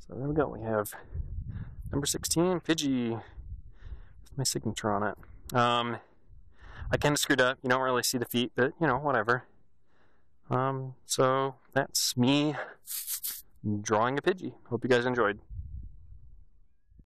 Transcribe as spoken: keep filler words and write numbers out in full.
So there we go. We have number sixteen, Pidgey, with my signature on it. Um, I kind of screwed up. You don't really see the feet, but, you know, whatever. Um, so that's me drawing a Pidgey. Hope you guys enjoyed.